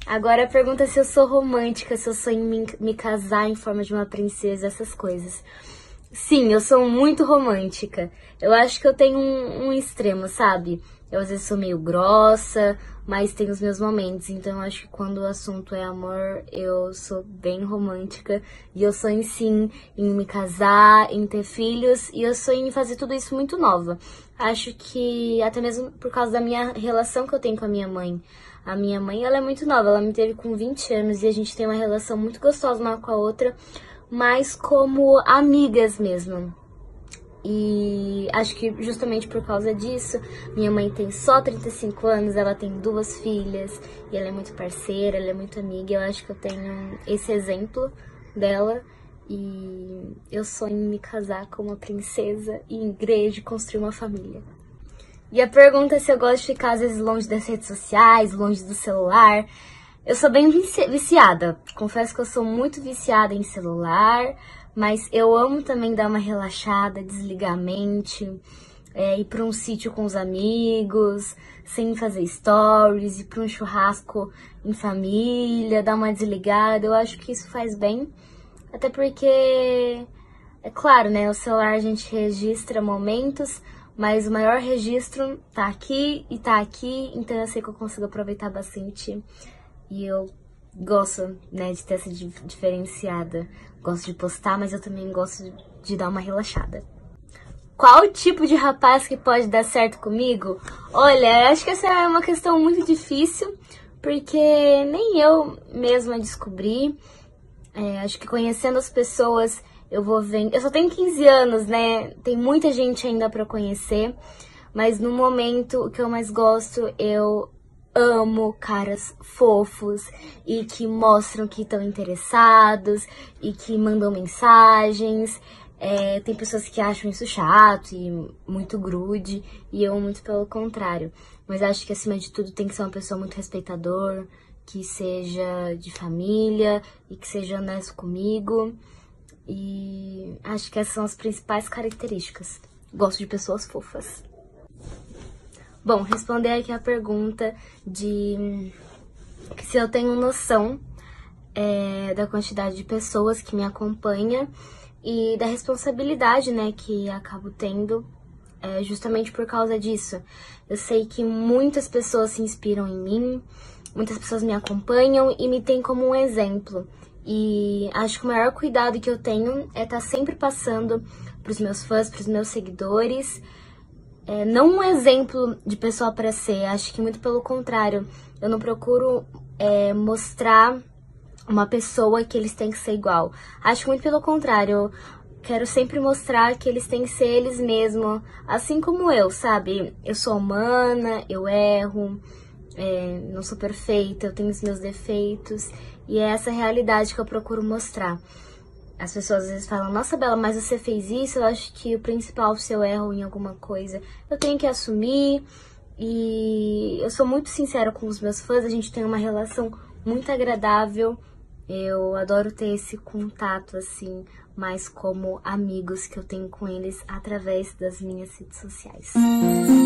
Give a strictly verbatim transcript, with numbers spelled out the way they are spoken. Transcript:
Agora a pergunta é se eu sou romântica, se eu sonho em me, me casar em forma de uma princesa, essas coisas. Sim, eu sou muito romântica. Eu acho que eu tenho um, um extremo, sabe? Eu às vezes sou meio grossa, mas tenho os meus momentos. Então eu acho que quando o assunto é amor, eu sou bem romântica. E eu sonho sim em me casar, em ter filhos. E eu sonho em fazer tudo isso muito nova. Acho que até mesmo por causa da minha relação que eu tenho com a minha mãe. A minha mãe, ela é muito nova, ela me teve com vinte anos e a gente tem uma relação muito gostosa uma com a outra, mas como amigas mesmo. E acho que justamente por causa disso, minha mãe tem só trinta e cinco anos, ela tem duas filhas, e ela é muito parceira, ela é muito amiga. Eu acho que eu tenho esse exemplo dela, e eu sonho em me casar com uma princesa, ir em igreja e construir uma família. E a pergunta é se eu gosto de ficar às vezes longe das redes sociais, longe do celular. Eu sou bem vici- viciada, confesso que eu sou muito viciada em celular, mas eu amo também dar uma relaxada, desligar a mente, é, ir para um sítio com os amigos, sem fazer stories, ir para um churrasco em família, dar uma desligada. Eu acho que isso faz bem, até porque, é claro, né, o celular a gente registra momentos, mas o maior registro tá aqui e tá aqui, então eu sei que eu consigo aproveitar bastante. E eu gosto, né, de ter essa diferenciada. Gosto de postar, mas eu também gosto de dar uma relaxada. Qual o tipo de rapaz que pode dar certo comigo? Olha, acho que essa é uma questão muito difícil, porque nem eu mesma descobri. É, acho que conhecendo as pessoas, eu vou vendo... Eu só tenho quinze anos, né? Tem muita gente ainda pra conhecer. Mas no momento, o que eu mais gosto, eu amo caras fofos e que mostram que estão interessados e que mandam mensagens. É, tem pessoas que acham isso chato e muito grude, e eu muito pelo contrário. Mas acho que acima de tudo tem que ser uma pessoa muito respeitadora, que seja de família e que seja honesto comigo. E acho que essas são as principais características. Gosto de pessoas fofas. Bom, responder aqui a pergunta de se eu tenho noção é, da quantidade de pessoas que me acompanha e da responsabilidade, né, que acabo tendo é, justamente por causa disso. Eu sei que muitas pessoas se inspiram em mim, muitas pessoas me acompanham e me têm como um exemplo. E acho que o maior cuidado que eu tenho é estar sempre passando para os meus fãs, para os meus seguidores, é, não um exemplo de pessoa para ser, acho que muito pelo contrário. Eu não procuro é, mostrar uma pessoa que eles têm que ser igual. Acho muito pelo contrário, eu quero sempre mostrar que eles têm que ser eles mesmos, assim como eu, sabe? Eu sou humana, eu erro, é, não sou perfeita, eu tenho os meus defeitos, e é essa realidade que eu procuro mostrar. As pessoas às vezes falam, nossa, Bela, mas você fez isso? Eu acho que o principal, se eu erro em alguma coisa, eu tenho que assumir. E eu sou muito sincera com os meus fãs, a gente tem uma relação muito agradável. Eu adoro ter esse contato, assim, mais como amigos que eu tenho com eles através das minhas redes sociais.